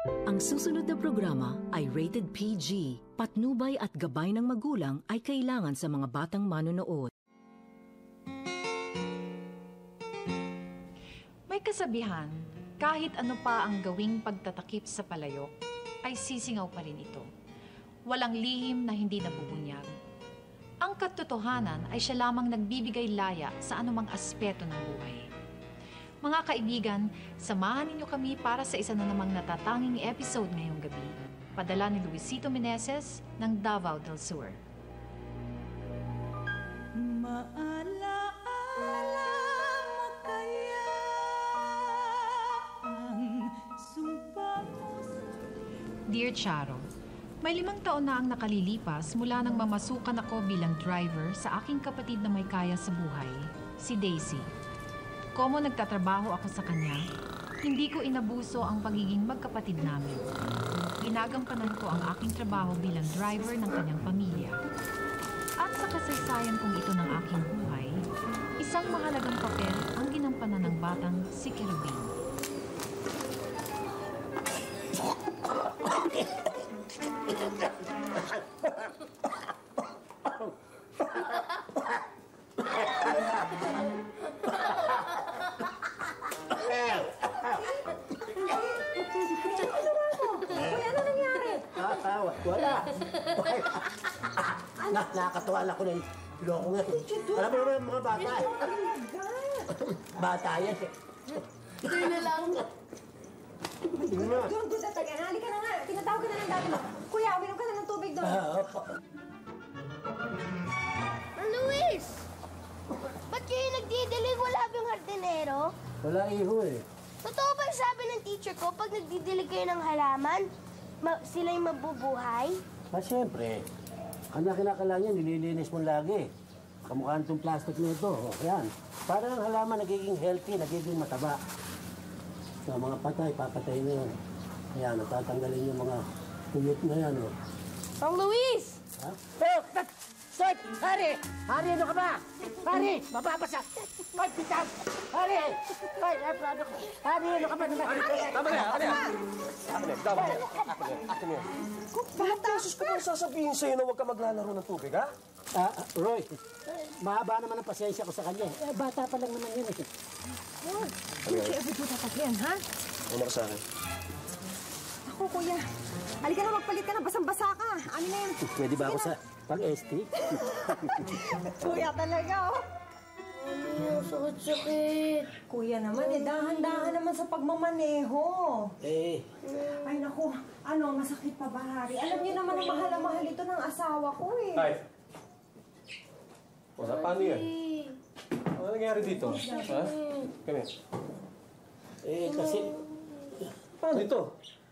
Ang susunod na programa ay rated PG. Patnubay at gabay ng magulang ay kailangan sa mga batang manonood. May kasabihan, kahit ano pa ang gawing pagtatakip sa palayok, ay sisingaw pa rin ito. Walang lihim na hindi nabubunyag. Ang katotohanan ay siya lamang nagbibigay laya sa anumang aspeto ng buhay. Mga kaibigan, samahan ninyo kami para sa isa na namang natatanging episode ngayong gabi. Padala ni Luisito Meneses ng Davao del Sur. Maalaala mo kaya ang sumpa mo sa... Dear Charo, may 5 taon na ang nakalilipas mula nang mamasukan ako bilang driver sa aking kapatid na may kaya sa buhay, si Daisy. Komo nagtatrabaho ako sa kanya, hindi ko inabuso ang pagiging magkapatid namin. Ginagampanan ko ang aking trabaho bilang driver ng kanyang pamilya. At sa kasaysayan kong ito ng aking buhay, isang mahalagang papel ang ginampanan ng batang si Kerubin. Wala. Nakakatuwa na ako ng loko nga. Alam mo naman mga bata. Bata yan. Ito na lang. Doon, taga. Halika na nga. Tinatawag ka na ng dati mo. Kuya, uminom ka na ng tubig doon. Luis! Ba't kayo nagdidilig? Wala bang hardinero? Wala iho eh. Totoo ba yung sabi ng teacher ko, pag nagdidilig kayo ng halaman, sila yung mabubuhay? Siyempre. Ang kinakala niya, nililinis mo lagi. Kamukhaan itong plastic na ito. Yan. Para ang halaman nagiging healthy, nagiging mataba. Sa mga patay, papatay na yan. Ayan, natatanggalin yung mga tuyot na yan. Ang Luis! Ha? Stop! Hari! Hari, ano ka ba? Hari! Mababasa! Ay, pitang! Hari! Ay, Hari, ano ka ba? Tama na! Ilang beses ko bang sasabihin sa'yo na huwag ka maglalaro ng tubig, ha? Roy, mahaba naman ang pasensya ko sa kanya. Bata pa lang naman yun eh. Ano kayo dapat yan, ha? Ano ka sa akin? Ako, kuya. Halika na, magpalit ka na. Basang-basa ka. Ano na yan? Pwede ba ako sa pag-ST? Kuya talaga, oh. Ano yung sakit-sakit? Kuya naman, dahan-dahan naman sa pagmamaneho. Ay, naku. Masakit pa ba, Hari? Alam niyo naman ang mahal na mahal ito ng asawa ko, eh. Ay! Paano yan? Ano nangyari dito? Ha? Kami? Kasi... Paano ito?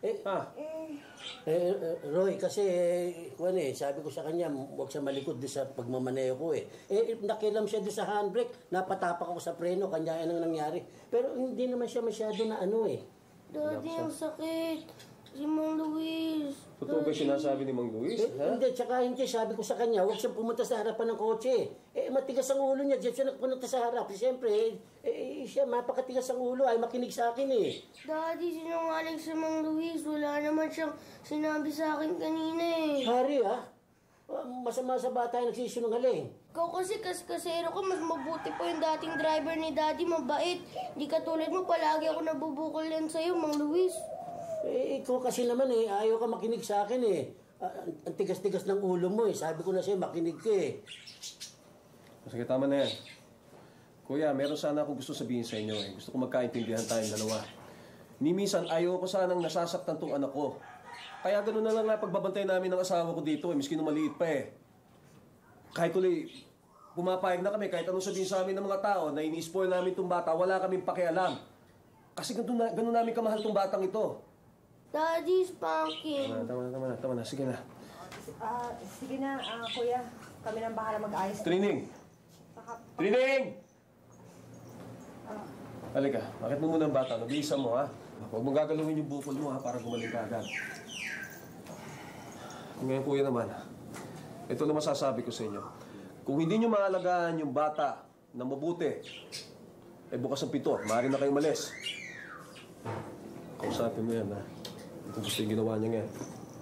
Roy, kasi, sabi ko sa kanya, huwag siya malikod doon sa pagmamaneho ko eh. Nakilam siya doon sa handbrake, napatapak ako sa preno, kanya yan ang nangyari. Pero hindi naman siya masyado na Daddy, ang sakit. Si Mang Luis. Totoo ba sinasabi ni Mang Luis? Hindi, tsaka hindi. Sabi ko sa kanya, huwag siyang pumunta sa harapan ng kotse. Matigas ang ulo niya, diyan siya nagpunta sa harap. Siyempre, siya mapakatigas ang ulo, ay makinig sa akin eh. Daddy, sinungaling si Mang Luis. Wala naman siyang sinabi sa akin kanina eh. Hari masama sa bata yung nagsisinungaling. Ikaw kasi kasero ka, mas mabuti po yung dating driver ni Daddy, mabait. Hindi katulad mo, palagi ako nabubukol yan sa'yo, Mang Luis. Ikaw kasi naman ayaw ka makinig sa akin eh. Ang tigas-tigas ng ulo mo eh. Sabi ko na sa'yo, makinig ka eh. Sige, tama na yan. Kuya, meron sana ako gusto sabihin sa inyo eh. Gusto ko magkaintindihan tayong dalawa. Minsan, ayaw ko sanang nasasaktan tong anak ko. Kaya gano'n na lang na pagbabantay namin ng asawa ko dito eh. Miski na maliit pa eh. Kahit tuloy, pumapayag na kami. Kahit anong sabihin sa amin ng mga tao na ini-spoil namin tong bata, wala kaming pakialam. Kasi gano'n namin kamahal tong batang ito. Daddy, spanking. Tama na. Sige na. Sige na, kuya. Kami nang bahala mag-ayos. Trining! Halika, bakit mo muna ang bata? Nag-iisa mo, ha? Huwag mong gagalawin yung bukol mo, ha? Para gumaling ka agad. Ngayon, kuya naman, ito na masasabi ko sa inyo. Kung hindi nyo maalagaan yung bata na mabuti, bukas ang 7, maaari na kayong malis. Kausapin mo yan, ha? kung gusto yung ginawa niya ngayon.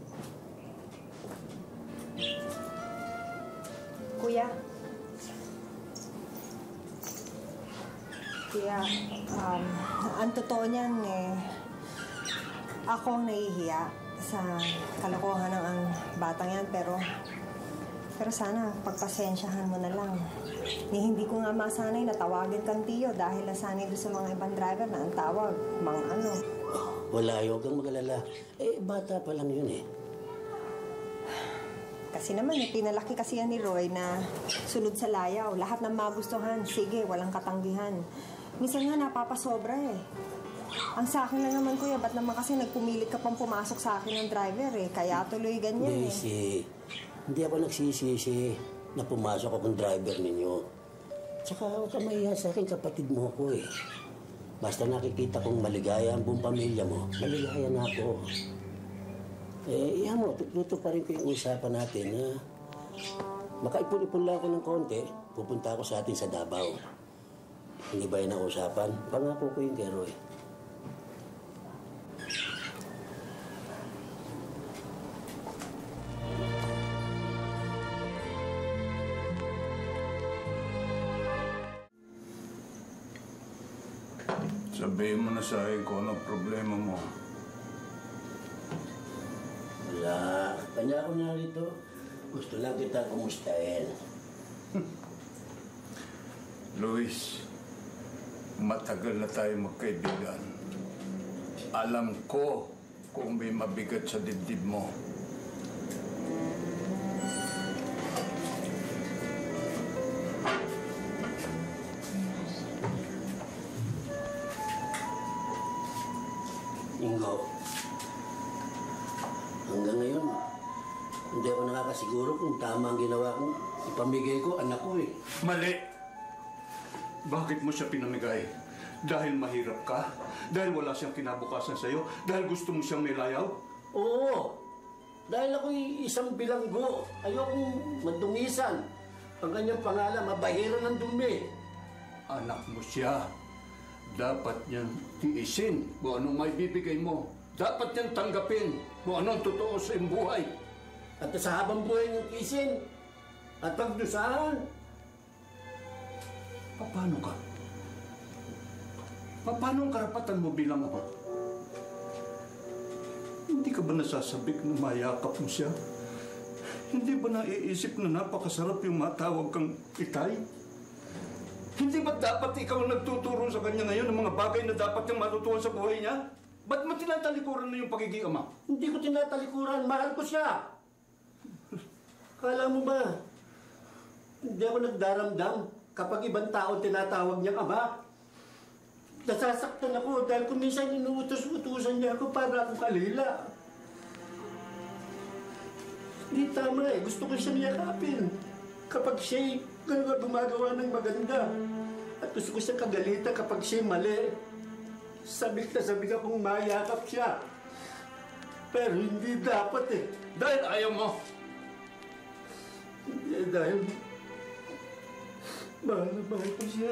Kuya. Kuya, ang totoo niyan ako ang nahihiya sa kalokohan ng ang batang yan, pero sana pagpasensyahan mo na lang. Hindi ko nga masanay na tawagin kang tiyo dahil nasanay doon sa mga ibang driver na ang tawag, mga ano. Wala, huwag kang mag-alala. Bata pa lang yun Kasi naman, pinalaki kasi yan ni Roy na sunod sa layaw. Lahat ng magustuhan, sige, walang katanggihan. Minsan nga napapasobra Ang sa akin lang naman, kuya, ba't naman kasi nagpumilit ka pang pumasok sa akin ng driver Kaya tuloy ganyan Daisy, hindi ako nagsisisi na pumasok akong driver ninyo. Tsaka huwag ka mahiya sa akin, kapatid mo ako Basta nakikita kong maligaya ang buong pamilya mo, maligaya na ako. Iyan mo, tututo pa rin ko yung usapan natin na makaipon-ipon lang ako ng konti, pupunta ako sa atin sa Davao. Hindi ba yun ang usapan? Pangako ko yung kay Roy. Sabihin mo na sa akin kung anong problema mo. Wala. Kanya ako narito. Gusto lang kita kumustahin. Luis, matagal na tayo magkaibigan. Alam ko kung may mabigat sa dibdib mo. Inggo, hanggang ngayon, hindi ako nakakasiguro kung tama ang ginawa kong ipamigay ko, anak ko Mali! Bakit mo siya pinamigay? Dahil mahirap ka? Dahil wala siyang kinabukasan sa'yo? Dahil gusto mo siyang may layaw? Oo! Dahil ako'y isang bilanggo. Ayokong madumisan. Ang kanyang pangalan, mabahira ng dumi. Anak mo siya. Dapat niyang tiisin kung anong may bibigay mo. Dapat niyang tanggapin kung anong totoo sa iyong buhay. At sa habang buhay niyang tiisin at pagdusahan. Paano ka? Paano ang karapatan mo bilang ama? Hindi ka ba nasasabik na mayakap mo siya? Hindi ba naiisip na napakasarap yung matawag kang itay? Hindi ba dapat ikaw ang nagtuturo sa kanya ngayon ng mga bagay na dapat niyang matutuhan sa buhay niya? Ba't mo tinatalikuran na yung pagiging ama? Hindi ko tinatalikuran. Mahal ko siya. Kala mo ba, hindi ako nagdaramdam kapag ibang tao tinatawag niyang ama? Nasasaktan ako dahil kung minsan inuutos-utusan niya ako para akong kalila. Hindi tama Gusto ko siyang yakapin. Kapag siya'y gumagawa ng maganda. At gusto ko siyang kagalita kapag siya'y mali. Sabik akong mayakap siya. Pero hindi dapat Dahil ayaw mo. Dahil mahal na mahal ko siya.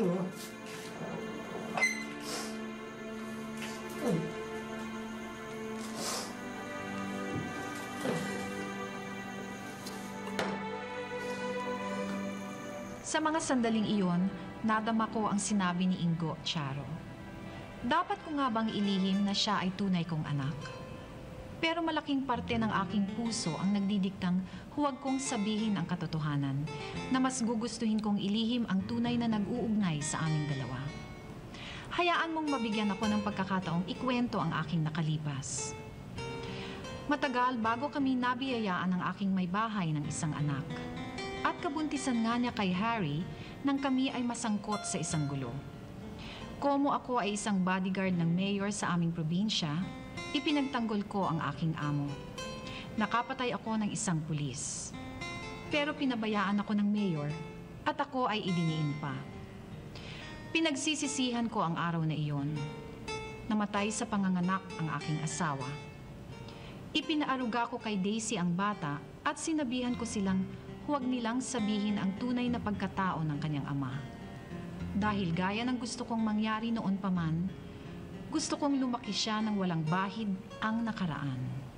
Sa mga sandaling iyon, nadama ko ang sinabi ni Inggo, Charo. Dapat ko nga bang ilihim na siya ay tunay kong anak? Pero malaking parte ng aking puso ang nagdidiktang huwag kong sabihin ang katotohanan na mas gugustuhin kong ilihim ang tunay na nag-uugnay sa aming dalawa. Hayaan mong mabigyan ako ng pagkakataong ikwento ang aking nakalipas. Matagal bago kami nabiyayaan ng aking may bahay ng isang anak. At kabuntisan nga niya kay Harry nang kami ay masangkot sa isang gulo. Komo ako ay isang bodyguard ng mayor sa aming probinsya, ipinagtanggol ko ang aking amo. Nakapatay ako ng isang pulis. Pero pinabayaan ako ng mayor at ako ay idiniin pa. Pinagsisisihan ko ang araw na iyon. Namatay sa panganganak ang aking asawa. Ipinaaruga ko kay Daisy ang bata at sinabihan ko silang huwag nilang sabihin ang tunay na pagkatao ng kanyang ama. Dahil gaya ng gusto kong mangyari noon pa man, Gusto kong lumaki siya ng walang bahid ang nakaraan.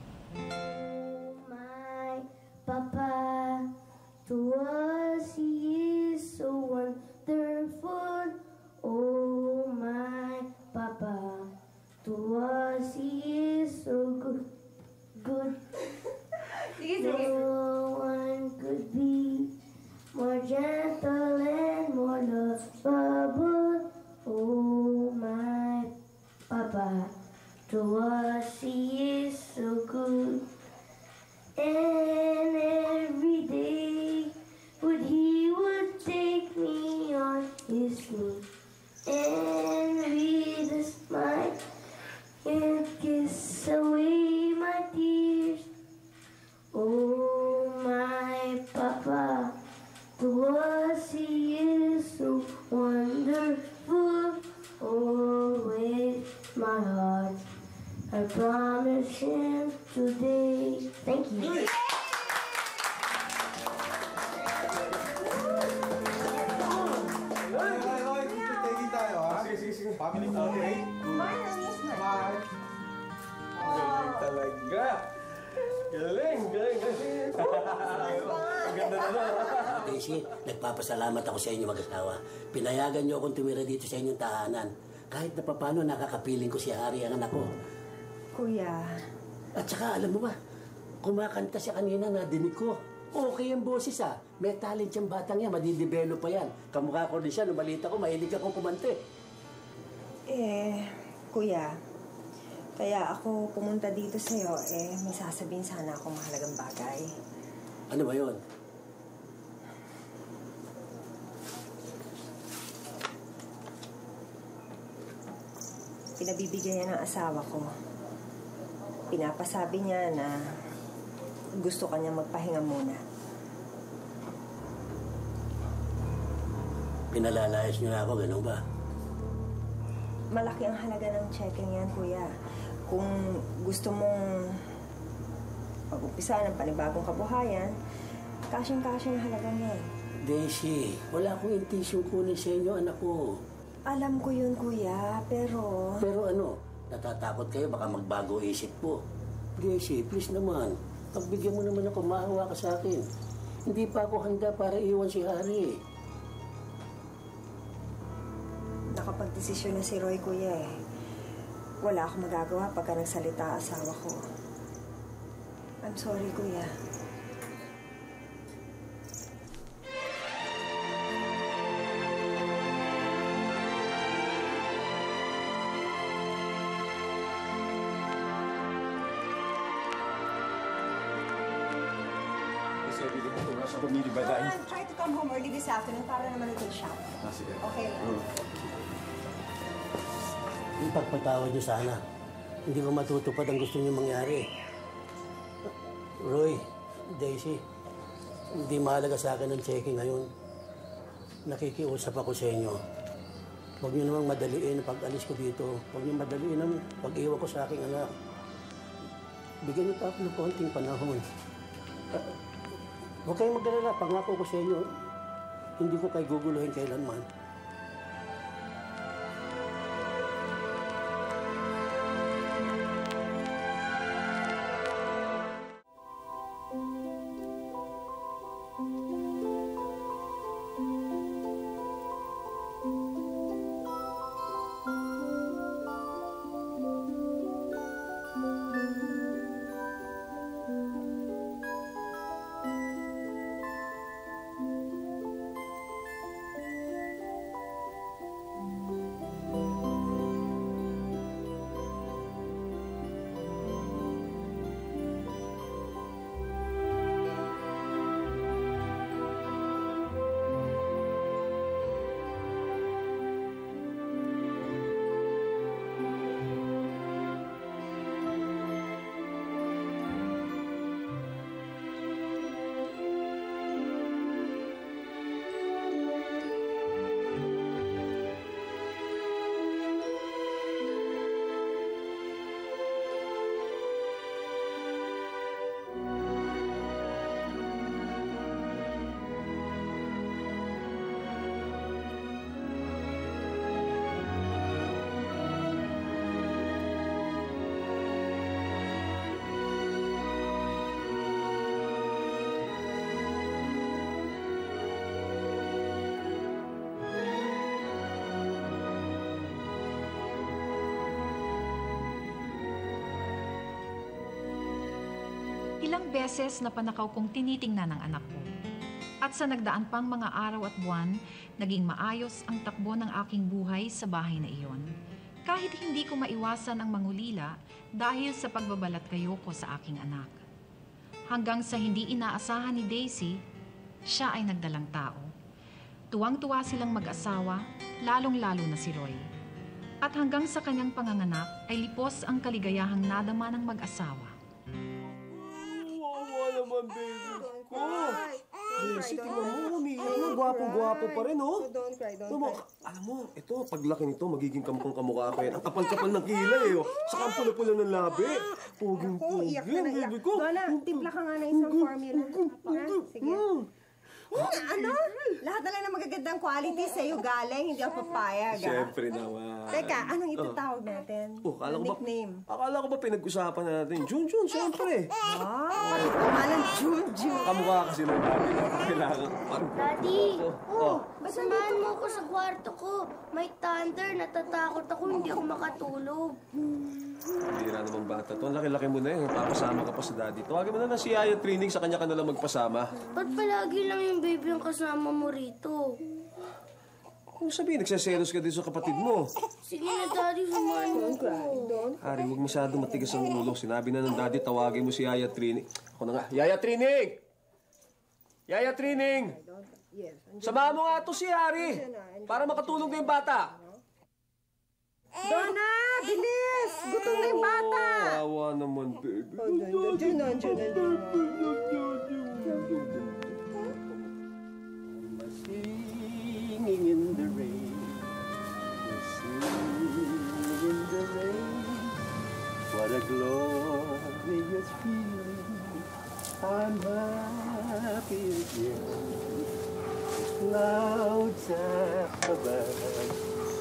My Papa, to us He is so wonderful. Oh, my Papa, to us He is so good. No one could be more gentle and more lovable. Oh, my Papa, to us He is so good. And every day He would take me on His knee, and with a smile and kiss away my tears. Oh, my Papa, to us He is so wonderful. Oh, with my heart I promise Him today. Thank you. Family portrait. Bye. Galing talaga. Galing. Ang ganda na lang. Daisy, nagpapasalamat ako sa inyo mag-asawa. Pinayagan niyo akong tumira dito sa inyong tahanan. Kahit na papano nakakapiling ko si Hari ang anak ko. Kuya, At saka alam mo ba, kumakanta siya kanina, nadinig ko. Okay ang boses ah. May talent siyang batang yan, madidevelop pa yan. Kamukha ko din siya, nung balita ko, mahilig akong kumante. kuya, kaya ako pumunta dito sa'yo, may sasabihin sana ako mahalagang bagay. Ano ba yun? Pinabibigyan niya ng asawa ko. Pinapasabi niya na gusto kanya magpahinga muna. Pinalalayas niyo na ako, ganun ba? Malaki ang halaga ng checking yan, kuya. Kung gusto mong mag-umpisa ng panibagong kabuhayan, kasyang-kasya yung halagang yan. Daisy, wala akong intention kunin sa inyo, anak ko. Alam ko yun, kuya, pero... Pero ano, natatakot kayo, baka magbago isip po. Daisy, please naman, pagbigyan mo naman ako, maawa ka sa akin. Hindi pa ako handa para iwan si Hari. Nakapag-desisyon na si Roy, kuya eh. Wala akong magagawa pagka nagsalita ang asawa ko. I'm sorry, kuya. Try to come home early this afternoon para naman ito shop. Sige. Okay lang. Ipagpatawad niyo sana. Hindi ko matutupad ang gusto niyo mangyari. Roy, Daisy, hindi mahalaga sa akin ang checking ngayon. Nakikiusap ako sa inyo. Huwag niyo namang madaliin ang pag-alis ko dito. Huwag niyo madaliin ang pag-iwan ko sa aking anak. Bigyan niyo pa ako ng konting panahon. Huwag kayong mag-alala. Pangako ko sa inyo, hindi ko kayo guguluhin kailanman. Ilang beses na panakaw kong tinitingnan ng anak ko. At sa nagdaan pang mga araw at buwan, naging maayos ang takbo ng aking buhay sa bahay na iyon. Kahit hindi ko maiwasan ang mangulila dahil sa pagbabalat kayo ko sa aking anak. Hanggang sa hindi inaasahan ni Daisy, siya ay nagdalang tao. Tuwang-tuwa silang mag-asawa, lalong-lalo na si Roy. At hanggang sa kanyang panganganak ay lipos ang kaligayahang nadama ng mag-asawa. Wawa naman, baby ko. Daisy, tingnan mo, umiiyak. Gwapo-gwapo pa rin, oh. Don't cry. Alam mo, ito, paglaki nito, magiging kamukha ko yan. Ang kapal-kapal ng kilay, eh, oh. Saka ang pula-pula ng labi. Puging-puging, iyak na iyak. baby ko. Donna, timpla ka nga na isang formula. Sige. Ano? Lahat na lang ng magagandang quality sa'yo galing, hindi ako papayag. Siyempre naman. Teka, anong itatawag natin? Nickname. Akala ko ba pinag-usapan natin? Jun, siyempre. Kamalan, Jun. Kamukha kasi ng dati. Kailangan. Daddy! Samahan mo ako sa kwarto ko. May thunder, natatakot ako, hindi ako makatulog. Bira namang bata to. Ang laki-laki mo na eh. Papasama ka pa sa daddy. Tawagin mo na si Yaya Trining, sa kanya ka na lang magpasama. Ba't palagi lang yung baby ang kasama mo rito? Kung sabihin, nagsaselos ka din sa kapatid mo. Sige na, Daddy, samahan mo ko. Hari, huwag masyado matigas ang ulo. Sinabi na ng daddy, tawagin mo si Yaya Trining. Ako na nga. Yaya Trining! Yaya Trining! Samahan mo nga to si Hari para makatulog na yung bata. Donna, bilis! Gutom na yung bata! Wawa naman, baby. Jun. Singing in the rain, singing in the rain. What a glorious feeling! I'm happy again. Clouds up above.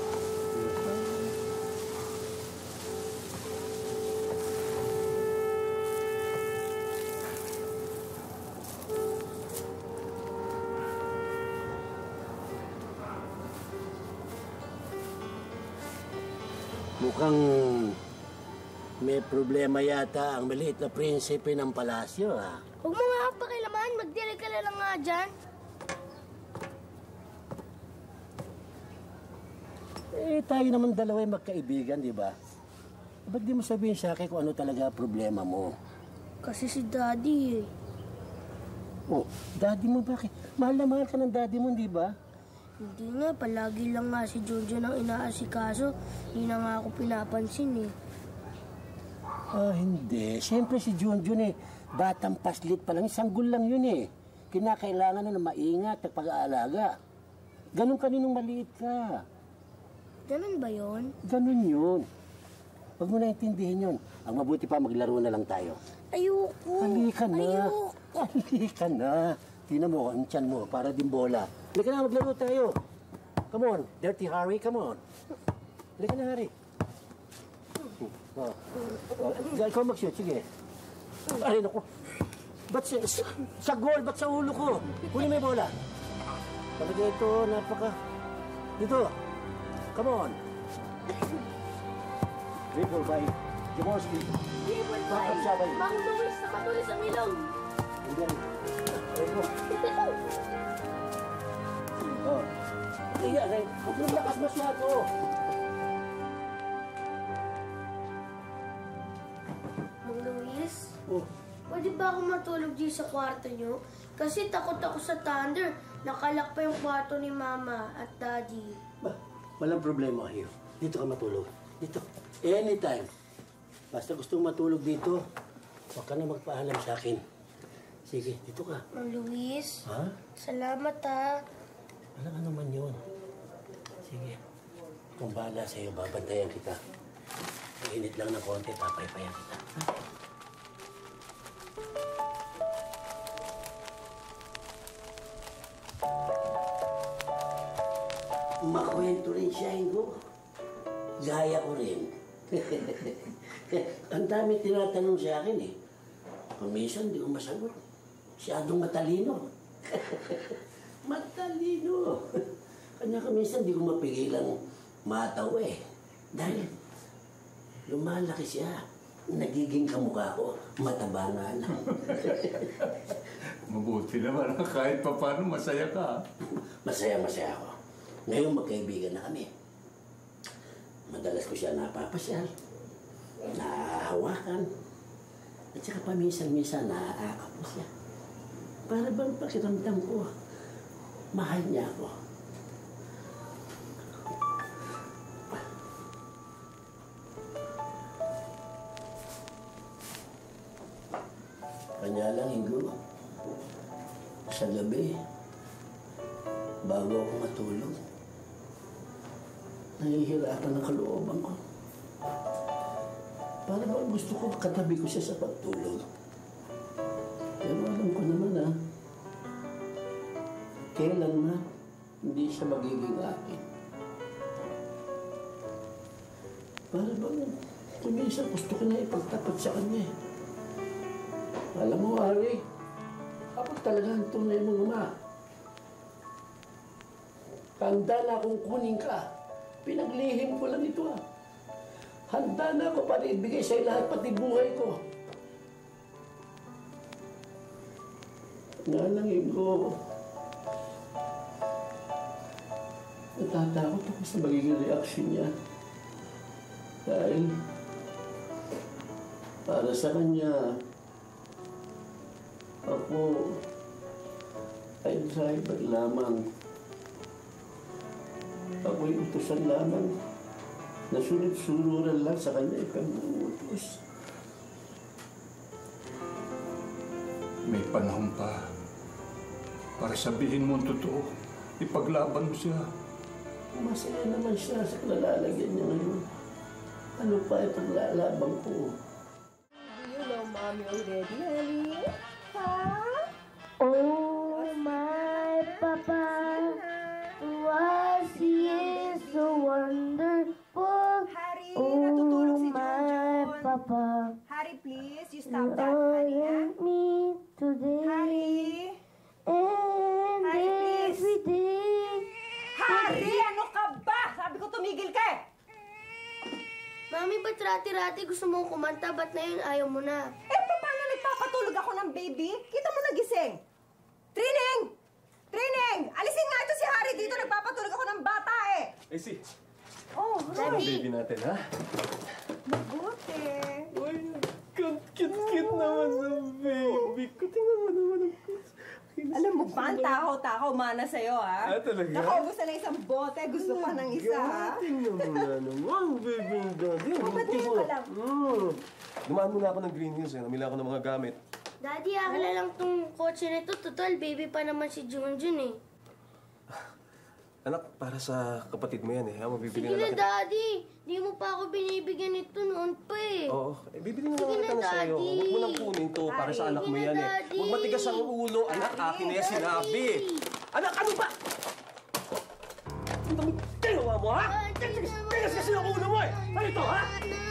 Mukhang may problema yata ang maliit na prinsipe ng palasyo, ha? Huwag mo nga pakilaman, magdirek ka na lang nga dyan. Tayo naman dalawa ay magkaibigan, di ba? Ba't di mo sabihin sa akin kung ano talaga problema mo? Kasi si Daddy eh. Oh, daddy mo bakit? Mahal na mahal ka ng daddy mo, di ba? Hindi nga, palagi lang nga si Junjun ang inaasikaso. Hindi na nga ako pinapansin eh. Hindi. Siyempre si Junjun eh. Batang paslit pa lang. Sanggol lang yun eh. Kinakailangan na maingat at pag-aalaga. Ganun ka nung maliit ka. Ganun ba yun? Ganun yun. Huwag mo na intindihin yun. Ang mabuti pa, maglaro na lang tayo. Ayoko. Halika na. Ayoko. Halika na. Tingnan mo, ang tiyan mo, para din bola. Halika na, maglaro tayo. Come on, Dirty Harry, come on. Halika na, Harry. Ikaw mag-shoot, sige. Ay, naku. Ba't sa goal, ba't sa ulo ko? Huli may bola. Talaga ito, napaka... Dito. Come on. Dribble by Jaworski. Dribble by Mang Luis na matulis ang ilong. Hindi. Eko. Oh. Iya, huwag mong lakas masyado. Mang Luis? Oh. Pwede ba ako matulog dito sa kwarto nyo? Kasi takot ako sa thunder. Nakalak pa yung kwarto ni Mama at Daddy. Walang problema, Hugh. Dito ka matulog. Dito. Anytime. Basta gustong matulog dito, huwag ka na magpaalam sa akin. Sige, dito ka. Mang Luis? Ha? Salamat ha. Wala ka naman yun. Sige. Kung bahala sa'yo, babantayan kita. Mainit lang ng konti, papaypayan kita. Ha? Makwento rin siya, Inggo. Gaya ko rin. Ang dami tinatanong sa akin eh. Minsan, hindi ko masagot. Siyadong matalino. Matalino. Kanya ka minsan, hindi ko mapigilang matawa eh. Dahil lumalaki siya. nagiging kamukha ko, mataba nga lang. Mabuti naman. Kahit pa paano, masaya ka. Masaya ako. Ngayon magkaibigan na kami. Madalas ko siya napapasyal, nahahawakan, at saka paminsan-minsan naaakap ko siya. Para bang pakiramdam ko, mahal niya ako. Kanya lang, Inggo. Sa gabi, bago ako matulog, nahihirapan ang kalooban ko. Para bang gusto ko katabi ko siya sa pagtulog. Pero alam ko naman kailanman hindi siya magiging akin. Para bang kumisa gusto ko na ipagtapat sa kanya. Alam mo, Ari, ako talaga ang tunay mong ama. Handa na akong kunin ka. Pinaglihim ko lang ito Handa na ako para ibigay sa'yo lahat pati buhay ko. Nga lang, Inggo. Natatakot ako sa magiging reaksyon niya. Dahil para sa kanya, ako ay driver lamang. Ako'y utusan lamang. Nasunod-sunuran lang sa kanya ipag-uutos. May panahon pa para sabihin mo ang totoo. Ipaglaban mo siya. Masaya naman siya sa kalalagyan niya ngayon. Ano pa ipaglalaban ko? Do you know Mommy already, honey? Oh, my Papa, was he is so wonderful. Harry, Oh, natutulog si my John. Papa, Harry, please, you stop that, honey, love me today Harry! and Harry, please. every day. Harry, ano ka ba? Sabi ko tumigil ka eh! Mami, ba't rati-rati gusto mong kumanta? Ba't na yun ayaw mo na? Eh, paano nagpapatulog ako ng baby? Kita mo nagising. Trining! Trining! Alisin nga ito si Harry dito. Nagpapatulog ako ng bata eh. Eh, si. Oh, Ano ang baby natin, ha? mabuti. Uy, cute naman ng baby ko. Tingnan mo naman ang Alam mo ba, ang takaw-takaw mana sa'yo, ha? Ah, talaga? Nakaubos na ng isang bote. Gusto pa ng isa, ha? Tingnan mo na naman, baby daddy. Ba't ngayon ka lang? Dumaan muna ako ng Green Hills, namila ako ng mga gamit. Daddy, akala lang tong kotse nito. Total, baby pa naman si Junjun eh. Anak, para sa kapatid mo yan mabibili Sige na na, lang kita. Daddy. Di mo pa ako binibigyan nito noon pa eh. Oo, bibili na Sige lang na, kita na sa'yo. Daddy. Huwag mo nang kunin to para sa anak mo Sige na, yan Daddy. Huwag matigas ang ulo. Anak, akin na yan sinabi. Anak, ano ba? Ang dami ginawa mo, ha? Tigas kasi ang ulo mo Ano ito, ha?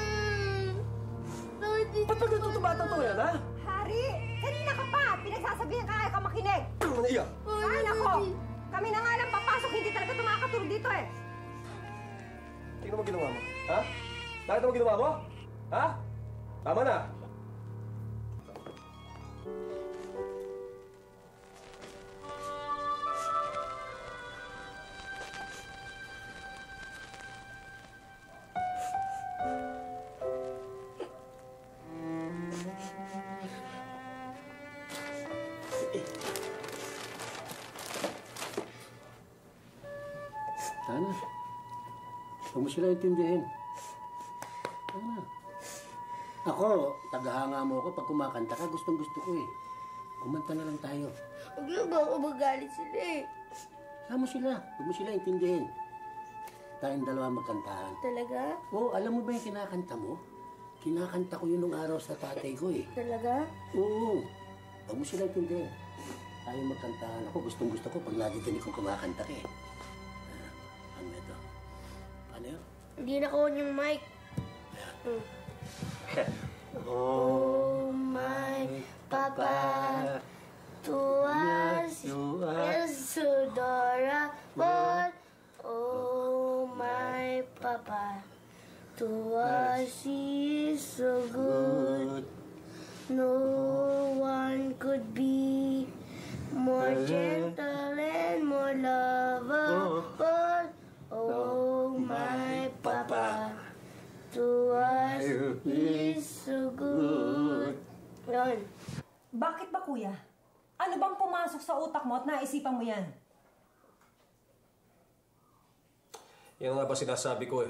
Daddy. Ba't ba natutubata to yan, ha? Harry, kanina ka pa. Pinagsasabihan ka kaya ka makinig. Ano mo na iya? Ay, nako. Kami na nga lang papasok. Hindi talaga tumakatulog dito eh. Tingnan mo ginawa mo, ha? Nakita mo ginawa mo? Ha? Tama na. Tana, huwag mo sila intindihin. Tana. Ako, tagahanga mo ako pag kumakanta ka. Gustong-gusto ko eh. Kumanta na lang tayo. Huwag na ba ako magalit sila eh? Sama sila. Huwag mo sila intindihin. Tayong dalawa magkantahan. Talaga? Oo, alam mo ba yung kinakanta mo? Kinakanta ko yun nung araw sa tatay ko eh. Talaga? Oo. Huwag mo sila intindihin. Tayo magkantahan ako. Gustong-gusto ko pag lagi dinig kong kumakanta ka eh. Ano ito? Paano yun? Hindi na ko yung mic. Oh, my Papa, tuwas Sudora, but oh, my Papa, tuwas is so good. bahay. Bakit ba, kuya? Ano bang pumasok sa utak mo at naisipan mo yan? Yan nga ba sinasabi ko eh.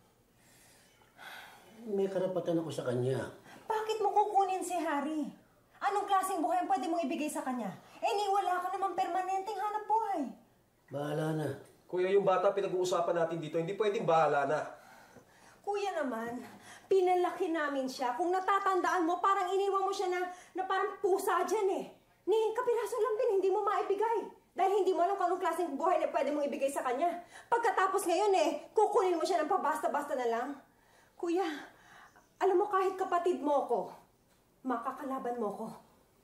May karapatan ako sa kanya. Bakit mo kukunin si Harry? Anong klaseng buhay ang pwede mong ibigay sa kanya? Wala ka naman permanenteng hanap buhay. Bahala na. Kuya, yung bata pinag-uusapan natin dito, hindi pwedeng bahala na. Kuya naman, pinalaki namin siya. Kung natatandaan mo, parang iniwan mo siya na parang pusa dyan eh. Ni kapirasong lambing, hindi mo maibigay. Dahil hindi mo alam kung anong klaseng buhay na pwede mong ibigay sa kanya. Pagkatapos ngayon kukunin mo siya ng pabasta-basta na lang. Kuya, alam mo kahit kapatid mo ko, makakalaban mo ko.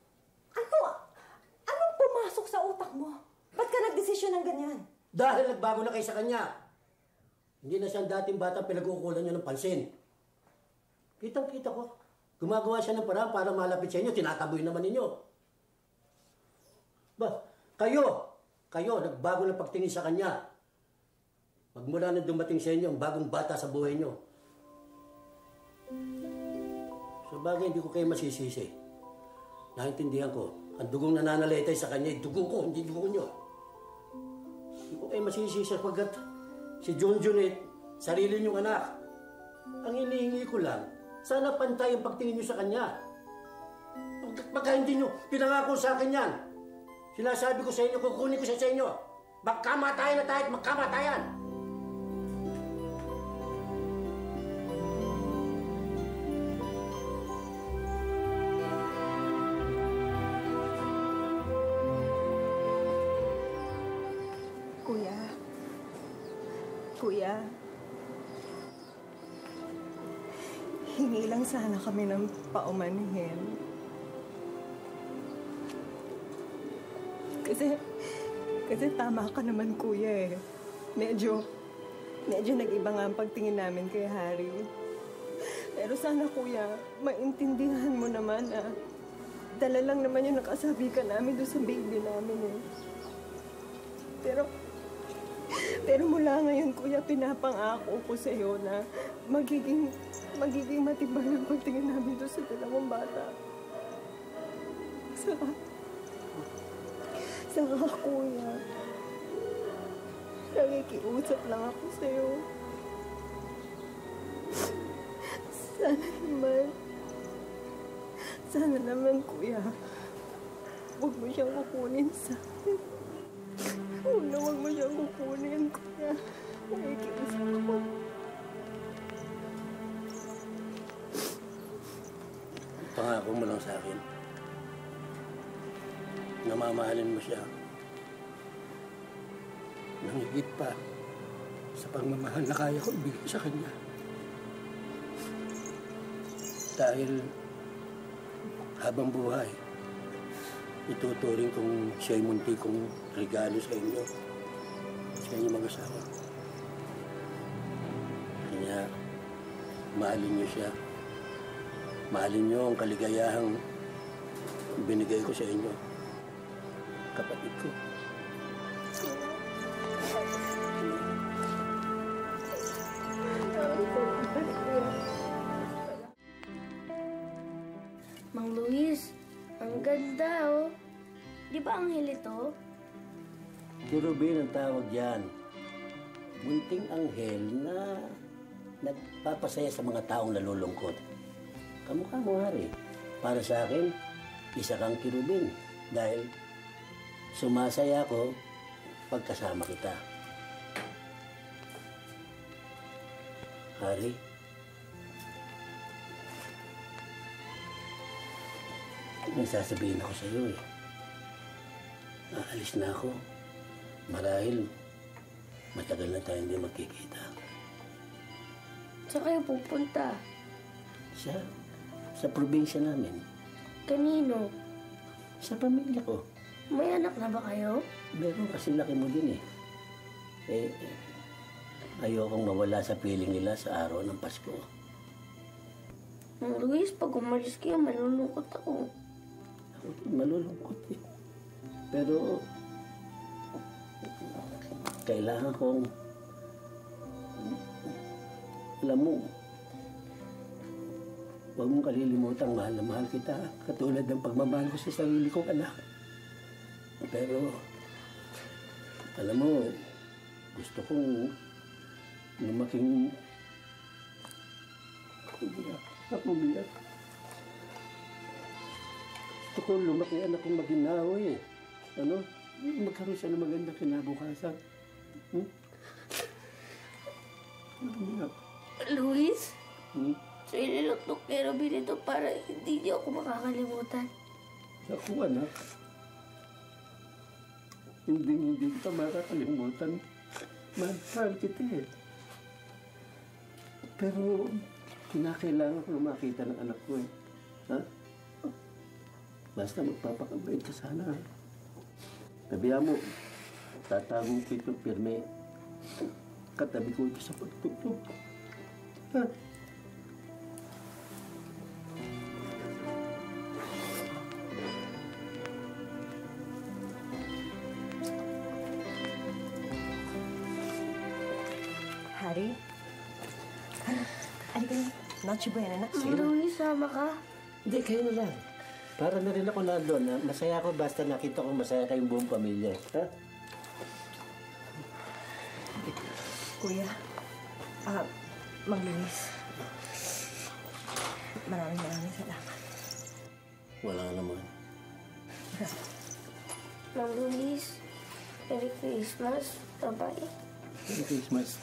Anong pumasok sa utak mo? Ba't ka nagdesisyon ng ganyan? Dahil nagbago na kayo sa kanya. Hindi na siyang dating bata pinag-uukulan niyo ng pansin. Kitang-kita ko. Gumagawa siya ng paraan para malapit sa inyo. Tinataboy naman ninyo. Kayo, nagbago ng pagtingin sa kanya. Magmula na dumating sa inyo ang bagong bata sa buhay niyo. Sa bagay, hindi ko kayo masisisi. Naintindihan ko, ang dugong nananalaytay sa kanya, dugo ko, hindi dugo niyo. Hindi ko kayo masisisi sapagkat si Junjun sarili niyong anak. Ang hinihingi ko lang, sana pantay ang pagtingin niyo sa kanya. Pagka hindi niyo pinangako sa akin yan, sinasabi ko sa inyo, kukunin ko siya sa inyo. Magkamatayan na tayo at magkamatayan. Kuya, hingi lang sana kami ng paumanhin. Kasi tama ka naman, kuya eh. Medyo nag-iba nga ang pagtingin namin kay Harry. Pero sana, kuya, maintindihan mo naman dala lang naman yung nakasabikan namin doon sa baby namin eh. Pero mula ngayon, kuya, pinapangako ko sa iyo na magiging matibay ang pagtingin namin doon sa dalawang bata. Saka, kuya, nakikiusap lang ako sa iyo. Sana naman, kuya, huwag mo siyang kukunin sa akin. Huwag mo siyang kukunin, kuya. Nakikiusap ako. Pangako mo lang sa akin. Namamahalin mo siya. Nang higit pa sa pagmamahal na kaya ko ibigay sa kanya. Dahil habang buhay, ituturing kong siya'y munti kong regalo sa inyo. Sa inyo mag-asawa. Kaya, mahalin niyo siya. Mahalin niyo ang kaligayahang binigay ko sa inyo. Kapatid ko. Mang Luis, ang ganda oh. Di ba anghel ito? Kerubin ang tawag yan. Munting anghel na nagpapasaya sa mga taong nalulungkot. Kamukha mo, Hari. Para sa akin, isa kang kerubin. Dahil sumasaya ako pagkasama kita. Hari, may sasabihin ako sa iyo eh. Aalis na ako. Marahil, matagal na tayo hindi magkikita. Saan kayo pupunta? Sa probinsya namin. Kanino? Sa pamilya ko. May anak na ba kayo? Meron kasi laki mo din eh. Ayokong mawala sa piling nila sa araw ng Pasko. Mang Luis, pag umalis kayo, malulungkot ako. Malulungkot eh. Pero, kailangan kong, alam mo, Huwag mong kalilimutan, mahal na mahal kita. Katulad ng pagmamahal ko sa sarili kong anak. Pero, alam mo, gusto kong lumaking... Umiyak. Gusto ko lumaki anak kong maginawa eh. Ano? Magkaroon siya ng magandang kinabukasan. Luis? So inilok ng Kerubin ito para hindi niyo ako makakalimutan. Ako, anak. Hindi kita makakalimutan. Mahal kita eh. Pero, kinakailangan ko na makita ng anak ko eh. Ha? Basta magpapakabait ka sana. Sabihan mo, tatago ko ito pirme. Katabi ko ito sa pagtutog. Ha? Harry? Halika na. Noche buena na. Luis, sama ka? Hindi, kayo na lang. Para na rin ako nandun. Masaya ako basta nakita ko masaya kayong buong pamilya. Ha? Kuya, Mang Luis, maraming salamat. Wala naman. Mang Luis, Merry Christmas. Bye-bye. Merry Christmas.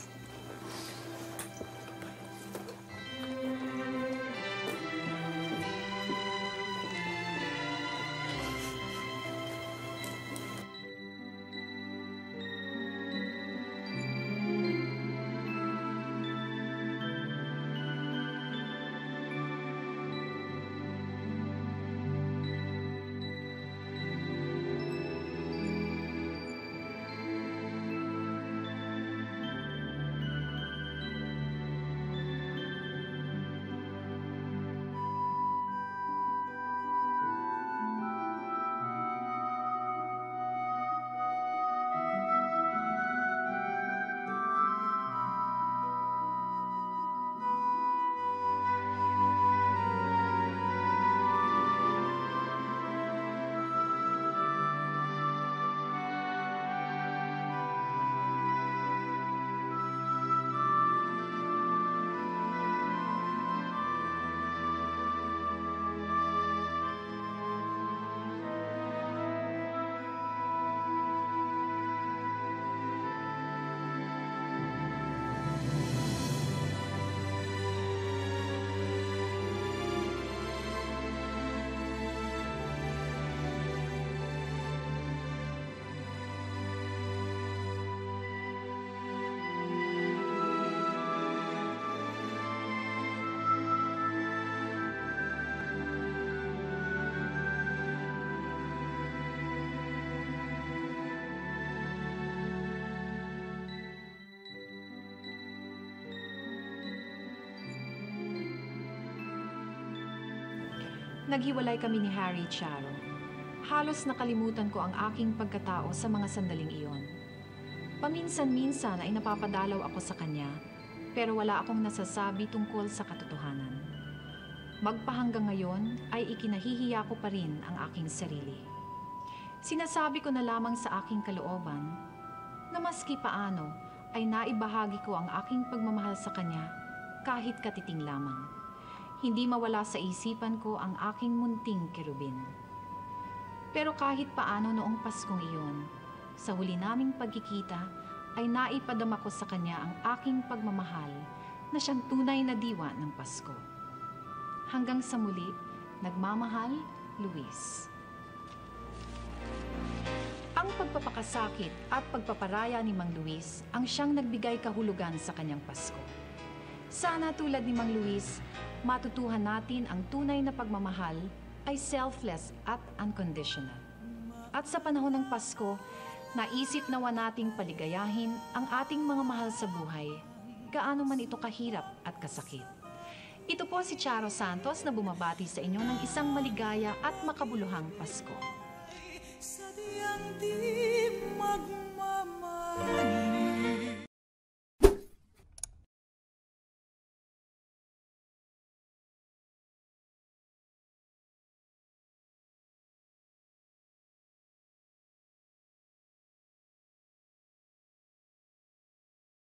Naghiwalay kami ni Harry Charo. Halos nakalimutan ko ang aking pagkatao sa mga sandaling iyon. Paminsan-minsan ay napapadalaw ako sa kanya, pero wala akong nasasabi tungkol sa katotohanan. Magpahanggang ngayon ay ikinahihiya ko pa rin ang aking sarili. Sinasabi ko na lamang sa aking kalooban na maski paano ay naibahagi ko ang aking pagmamahal sa kanya kahit katiting lamang. Hindi mawala sa isipan ko ang aking munting Kerubin. Pero kahit paano noong Paskong iyon, sa huli naming pagkikita, ay naipadama ko sa kanya ang aking pagmamahal na siyang tunay na diwa ng Pasko. Hanggang sa muli, nagmamahal, Luis. Ang pagpapakasakit at pagpaparaya ni Mang Luis ang siyang nagbigay kahulugan sa kanyang Pasko. Sana tulad ni Mang Luis, matutuhan natin ang tunay na pagmamahal ay selfless at unconditional. At sa panahon ng Pasko, naisip nawa nating paligayahin ang ating mga mahal sa buhay, gaano man ito kahirap at kasakit. Ito po si Charo Santos na bumabati sa inyo ng isang maligaya at makabuluhang Pasko. Sadyang di magmamahal.